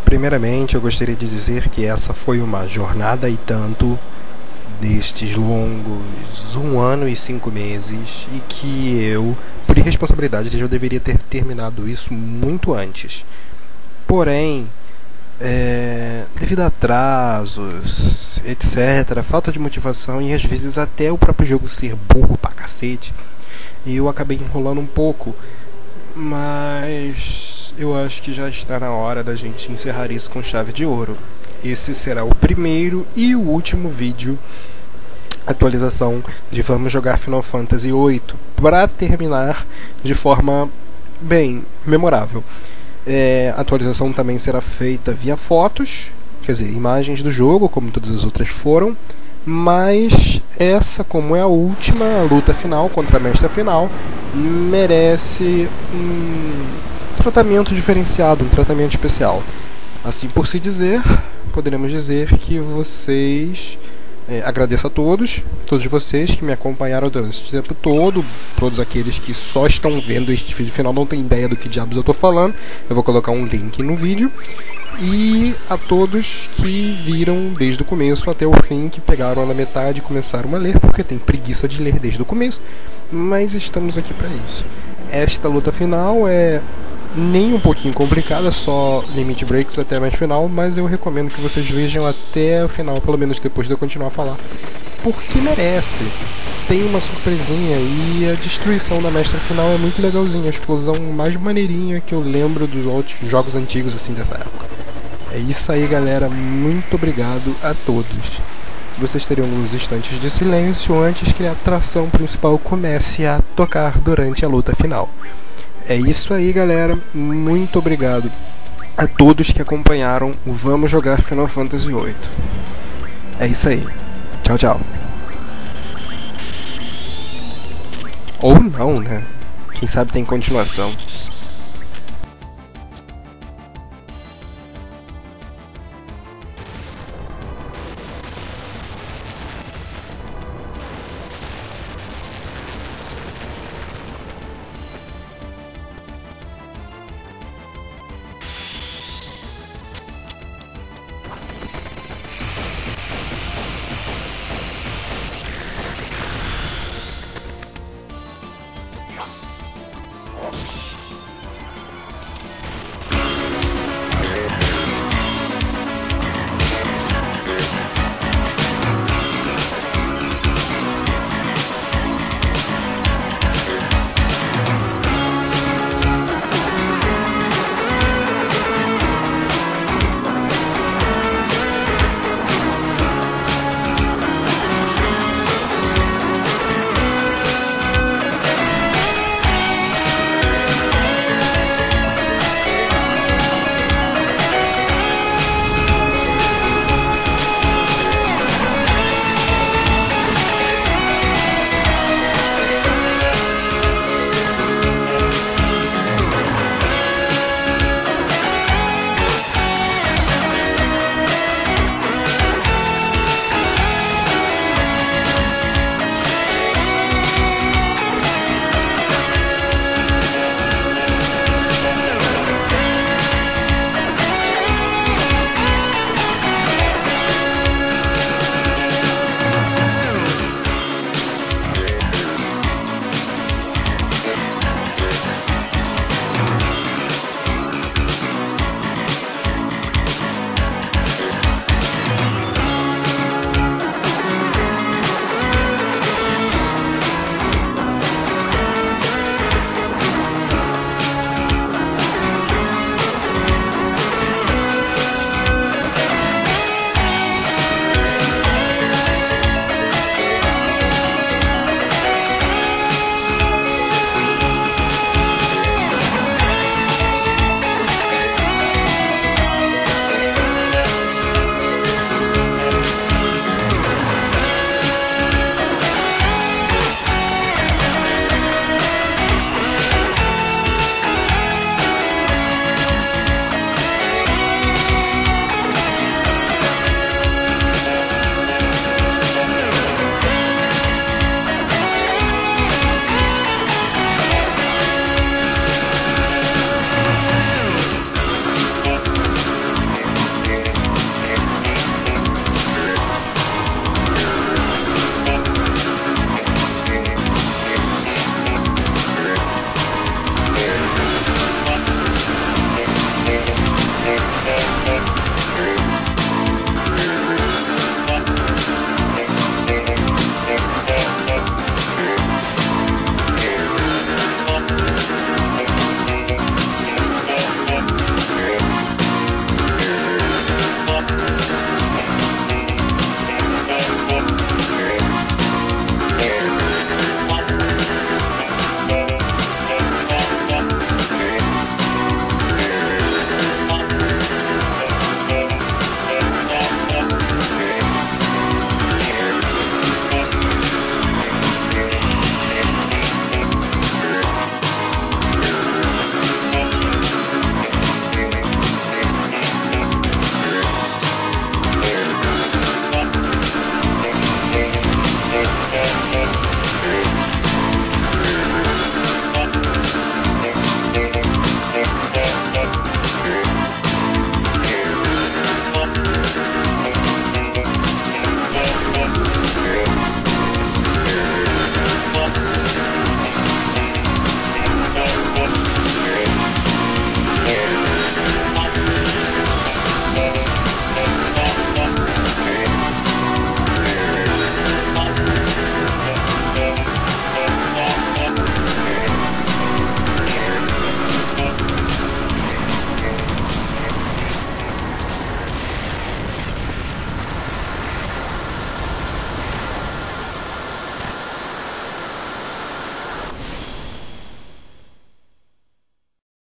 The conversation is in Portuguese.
Primeiramente, eu gostaria de dizer que essa foi uma jornada e tanto destes longos 1 ano e 5 meses e que eu, por irresponsabilidade, eu deveria ter terminado isso muito antes. Porém, devido a atrasos, etc., falta de motivação e às vezes até o próprio jogo ser burro pra cacete, eu acabei enrolando um pouco, mas eu acho que já está na hora da gente encerrar isso com chave de ouro. Esse será o primeiro e o último vídeo atualização de Vamos Jogar Final Fantasy VIII para terminar de forma bem memorável. A atualização também será feita via fotos, quer dizer, imagens do jogo, como todas as outras foram, mas essa, como é a última luta final contra a mestra final, merece um tratamento diferenciado, um tratamento especial. Assim por se dizer, poderemos dizer que vocês... agradeço a todos vocês que me acompanharam durante esse tempo todo, todos aqueles que só estão vendo este vídeo final não tem ideia do que diabos eu estou falando, eu vou colocar um link no vídeo, e a todos que viram desde o começo até o fim, que pegaram na metade e começaram a ler, porque tem preguiça de ler desde o começo, mas estamos aqui para isso. Esta luta final é nem um pouquinho complicada, só limit breaks até mais final, mas eu recomendo que vocês vejam até o final, pelo menos depois de eu continuar a falar, porque merece. Tem uma surpresinha e a destruição da mestra final é muito legalzinha, a explosão mais maneirinha que eu lembro dos outros jogos antigos assim dessa época. É isso aí, galera, muito obrigado a todos. Vocês teriam uns instantes de silêncio antes que a atração principal comece a tocar durante a luta final. É isso aí, galera, muito obrigado a todos que acompanharam o Vamos Jogar Final Fantasy VIII. É isso aí, tchau, tchau. Ou não, né? Quem sabe tem continuação.